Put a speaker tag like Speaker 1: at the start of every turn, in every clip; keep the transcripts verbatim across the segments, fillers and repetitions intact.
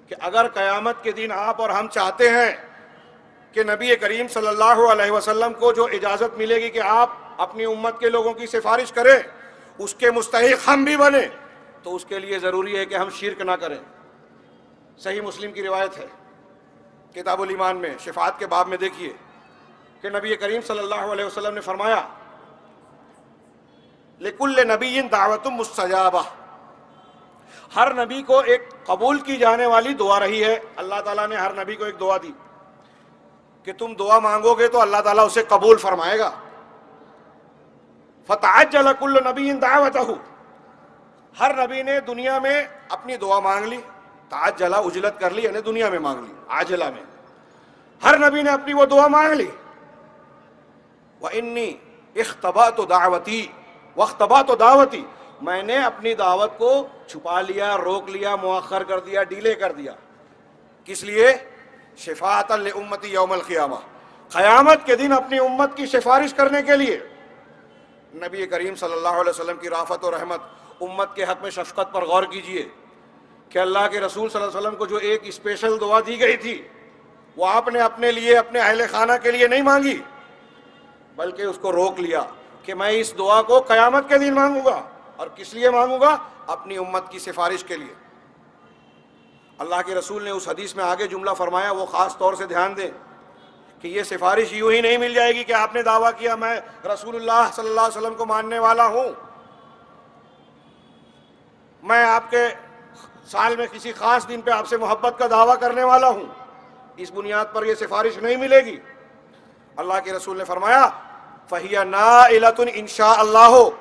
Speaker 1: کہ اگر قیامت کے دن آپ اور ہم چاہتے ہیں کہ نبی کریم صلی اللہ علیہ وسلم کو جو اجازت ملے گی کہ آپ اپنی امت کے لوگوں کی سفارش کریں، اس کے مستحق ہم بھی بنیں، تو اس کے لیے ضروری ہے کہ ہم شرک نہ کریں۔ صحیح مسلم کی روایت ہے کتاب الایمان میں، شفاعت کے باب میں دیکھیے کہ نبی کریم صلی اللہ علیہ وسلم نے فرمایا لِكُلِّ نَبِيٍّ دَعْوَةٌ مُسْتَجَابَةٌ، ہر نبی کو ایک قبول کی جانے والی دعا رہی ہے۔ اللہ تعالیٰ نے ہر نبی کو ایک دعا دی کہ تم دعا مانگو گے تو اللہ تعالیٰ اسے قبول فرمائے گا۔ فَتَعَجَّلَ كُلُّ نَبِيٍّ دَعْوَتَهُ، ہر نبی نے دنیا میں اپنی دعا مانگ لی، تعجلہ اجلت کر لی، یعنی دنیا میں مانگ لی، عاجلہ میں ہر نبی نے اپنی وہ دعا مانگ لی۔ وَإِنِّي اخْتَبَأْتُ دَعْوَتِي وَاخْتَبَأْتُ دَعْوَتِي، میں نے اپنی دعوت کو چھپا لیا، روک لیا، مؤخر کر دیا، ڈیلے کر دیا۔ کس لیے؟ شفاعۃ لأمتی یوم القیامہ، قیامت کے دن اپنی امت کی سفارش کرنے کے لیے۔ نبی کریم صلی اللہ علیہ وسلم کی رافت و رحمت، امت کے حق میں شفقت پر غور کیجئے کہ اللہ کے رسول صلی اللہ علیہ وسلم کو جو ایک اسپیشل دعا دی گئی تھی، وہ آپ نے اپنے لیے، اپنے اہل خانہ کے لیے نہیں مانگی، بلکہ اس کو روک لیا کہ میں اس دعا کو قیامت کے دن مانگوں گا۔ اور کس لیے مانگوں گا؟ اپنی امت کی سفارش کے لیے۔ اللہ کے رسول نے اس حدیث میں آگے جملہ فرمایا، وہ خاص طور سے دھیان دیں کہ یہ سفارش یوں ہی نہیں مل جائے گی کہ آپ نے دعویٰ کیا میں رسول اللہ صلی اللہ علیہ وسلم کو ماننے والا ہوں، میں آپ کے سال میں کسی خاص دن پہ آپ سے محبت کا دعویٰ کرنے والا ہوں، اس بنیاد پر یہ سفارش نہیں ملے گی۔ اللہ کے رسول نے فرمایا فَهِيَ نَائِلَةٌ إِن شَاءَ اللَّهُ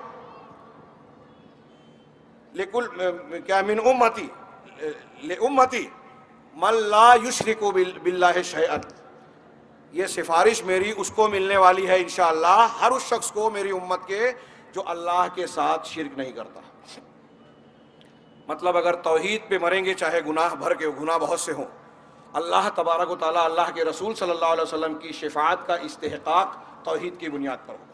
Speaker 1: لِكُلْ کیا من امتی لِأُمَّتِي مَن لَا يُشْرِكُ بِاللَّهِ شَيْئًا، یہ سفارش میری اس کو ملنے والی ہے انشاءاللہ، ہر اس شخص کو میری امت کے جو اللہ کے ساتھ شرک نہیں کرتا۔ مطلب اگر توحید پہ مریں گے، چاہے گناہ بھر کے گناہ بہت سے ہوں، اللہ تبارک و تعالیٰ، اللہ کے رسول صلی اللہ علیہ وسلم کی شفاعت کا استحقاق توحید کی بنیاد پر ہوگا۔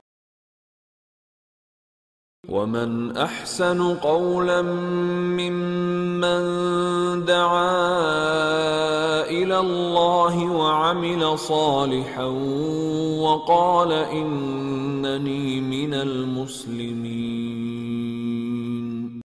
Speaker 2: وَمَنْ أَحْسَنُ قَوْلًا مِّمَّنْ دَعَا إِلَى اللَّهِ وَعَمِلَ صَالِحًا وَقَالَ إِنَّنِي مِنَ الْمُسْلِمِينَ۔